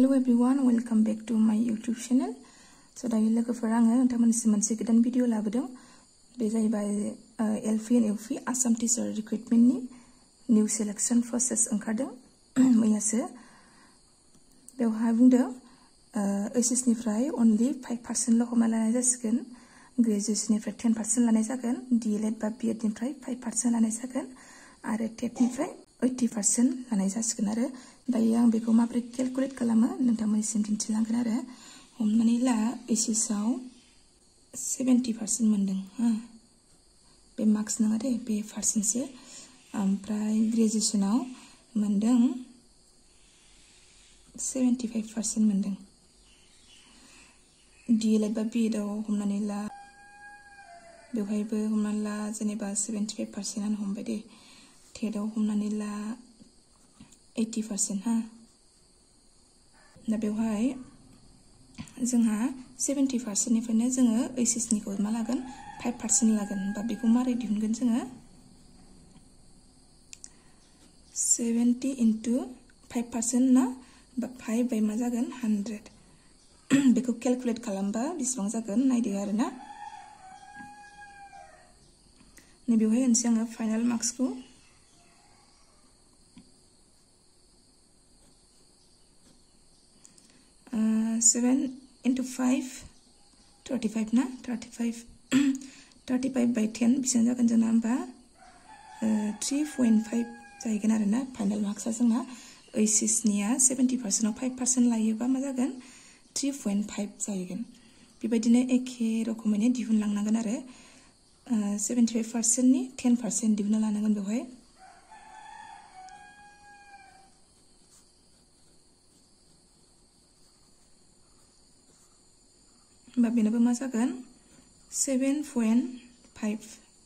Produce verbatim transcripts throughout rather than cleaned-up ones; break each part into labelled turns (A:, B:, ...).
A: Hello everyone, welcome back to my YouTube channel. So दायो लोगोफोर आङो नोंथांमोननिसिम मोनसे गोदान भिडिअ लाबोदों। बे जाहैबाय L P and U P Assam teacher रिक्रुटमेन्टनि निउ सेलेक्शन प्रसेस ओंखारदों मैयासो। बेवहाय बुंदों ओइस एस निफ्राय अनलि फाइभ पार्सेन्ट ल' हमना लानाय जासिगोन, ग्रेजुएशननिफ्राय टेन पार्सेन्ट लानाय जागोन, डि एल एड बा बि एड निफ्राय फाइभ पार्सेन्ट लानाय जागोन आरो टेटनिफ्राय ओइटि पार्सेन्ट लानाय जासिगोन। आरो दायो आं बेखौ माबोरै केलकुलेट खालामो नोंथांमोननिसिम दिन्थिलांगोन। आरो हमनानै ला ओइस एस आव सेभेन्टि पार्सेन्ट मोनदों, हा बे मार्क्स नङा दे, बे पार्सेन्टसो। ओमफ्राय ग्रेजुएशनाव मोनदों सेभेन्टि फाइभ पार्सेन्ट मोनदों। डि एल एड बा बि एड आव हमनानै ला बेवहायबो हमनानै ला जेनेबा सेभेन्टि फाइभ पार्सेन्टआनो हमबाय दे। टेटआव हमनानै ला ओइटि पार्सेन्ट, हा दा बेवहाय जोंहा सेभेन्टि पार्सेन्टनिफ्रायनो जोङो ओइस एस निखौ मा लागोन, फाइभ पार्सेन्ट लागोन। बा बेखौ मारै दिहुनगोन जोङो, सेभेन्टि इन्टु फाइभ पार्सेन्ट ना, बा फाइभ बाय मा जागोन हान्ड्रेड। बेखौ केलकुलेट खालामबा बेसेबां जागोन नायदो आरो ना। नैबेवहाय होनसै आङो फाइनाल मार्क्सखौ। Seven into five thirty five ना, thirty five thirty five by ten बेसेबां जागोन जोंना होमबा थ्रि पइन्ट फाइभ जाहैगोन आरो ना फाइनाल मार्क्सआ जोंना। ओइस एस निया सेभेन्टि पार्सेन्टआव फाइभ पार्सेन्ट लायोबा मा जागोन, थ्रि पइन्ट फाइभ जाहैगोन। बेबायदिनो एखे रोखोमैनो दिहुनलांनांगोन आरो सेभेन्टि फाइभ पार्सेन्टनि टेन पार्सेन्ट दिहुनना लानांगोन बेवहाय। होमबा बेनाबो मा जागोन seven point five.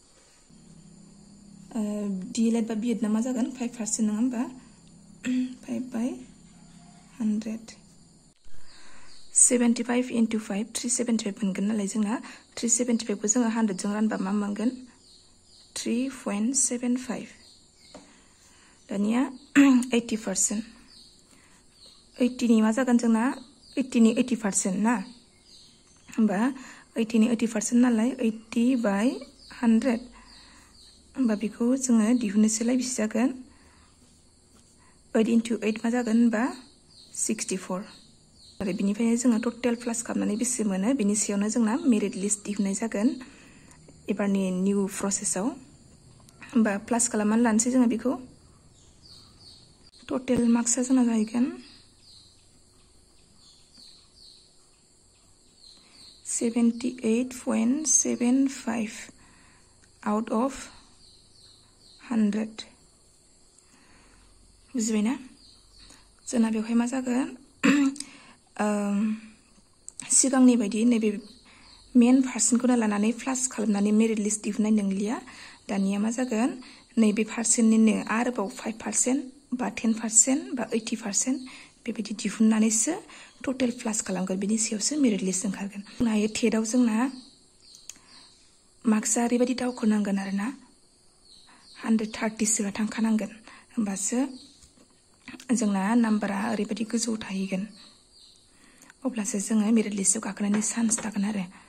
A: D El Ed बा बि एड ना मा जागोन फाइभ पार्सेन्ट नङा होमबा, five by hundred. Seventy five into five three seventy five मोनगोन नालाय जोंना। थ्रि सेभेन्टि फाइभखौ जोङो हान्ड्रेडजों रानबा मा मोनगोन, थ्रि पइन्ट सेभेन फाइभ। दानिया ओइटि पार्सेन्ट, ओइटिनि मा जागोन जोंना, ओइटिनि ओइटि पार्सेन्ट ना, होमबा ओइटिनि ओइटि पार्सेन्ट नालाय ओइटि बाय हान्ड्रेड। होमबा बेखौ जोङो दिहुननोसैलाय बेसे जागोन, ओइट इन्टु ओइट मा जागोन होनबा सिक्सटिफर। आरो बिनिफ्रायनो जोङो टटेल प्लास खालामनानै बेसे मोनो, बेनि सायावनो जोंना मेरिट लिस्ट दिहुननाय जागोन एबारनि निउ प्रसेसआव। होमबा प्लास खालामनानै लानोसै जोङो बेखौ। टटेल मार्क्सआ जोंना जाहैगोन seventy eight point seven five out of hundred. बुजिबायना? जोंना बेवहाय मा जागोन, सिगांनि बायदि नैबे मेन पार्सेन्टखौनो लानानै प्लास खालामनानै मेरिट लिस्ट दिहुननाय नंलिया। दानिया मा जागोन, नैबे पार्सेन्टनिनो आरोबाव फाइभ पार्सेन्ट बा टेन पार्सेन्ट बा ओइटि पार्सेन्ट बेबायदि दिहुननानैसो टटेल प्लास खालामगोन, बिनि सायावसो मेरिट लिस्ट ओंखारगोन। बुंनो हायो टेटआव जोंना मार्क्सआ ओरैबायदि दावखोनांगोन आरो ना, हान्ड्रेड थार्टिसोआ थांखानांगोन, होमबासो जोंना नाम्बारा ओरैबायदि गोजौ थाहैगोन, अब्लासो जोङो मेरिट लिस्टआव गाखोनायनि चान्स थागोन आरो।